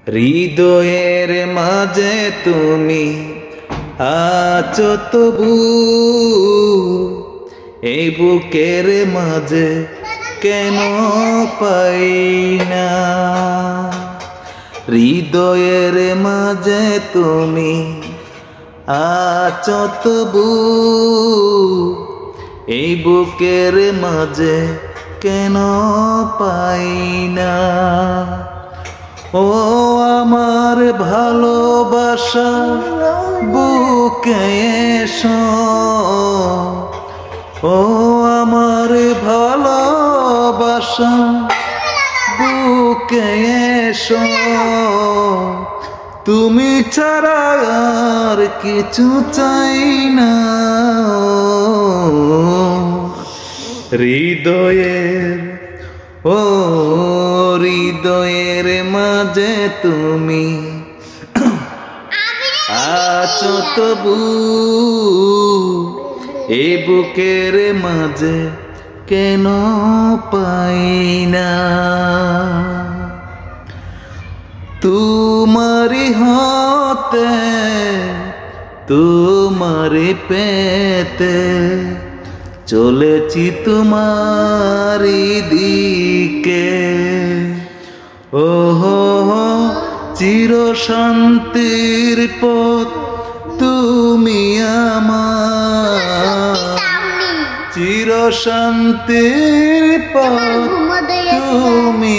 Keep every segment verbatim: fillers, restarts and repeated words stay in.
হৃদয়ের মাঝে তুমি আছো তবু, এই বুকের মাঝে কেন পাই না। হৃদয়ের মাঝে তুমি আছো তবু, এই বুকের মাঝে কেন পাই না। ও আমার ভালোবাসা বুকে এসো, ও আমার ভালোবাসা বুকে এসো, তুমি ছাড়া আর কিছু চাই না। হৃদয়ের ও হৃদয়ের মাঝে তুমি আছো তবু, এই বুকের মাঝে কেন পাই না। তোমারি হতে তোমারি পেতে চলেছি তোমারি দিকে। ও হো চির শান্তির পথ তুমি আমার, চির শান্তির পথ তুমি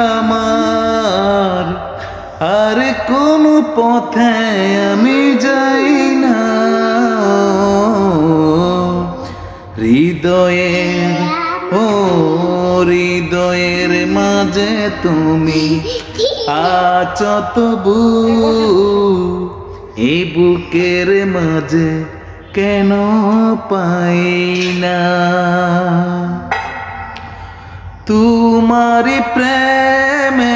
আমার, আর কোন পথে আমি যাই না। হৃদয়ের ও হৃদয়ের মাঝে তুমি আছো তবু, এই বুকের মাঝে কেন পাই না। তোমারি প্রেমে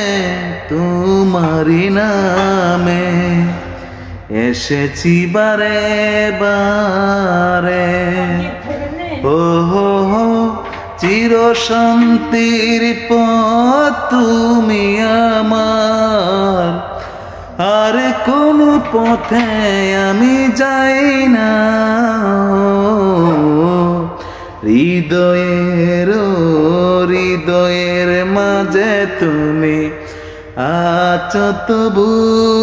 তোমারি নামে এসেছি বারে বারে। ও হো হো চির শান্তির পথ তুমি আমার, আর কোন পথে আমি যাই না। হৃদয়ের হৃদয়ের মাঝে তুমি আছো তবু,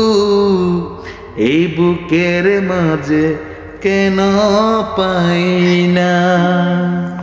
এই বুকের মাঝে কেন পাই না।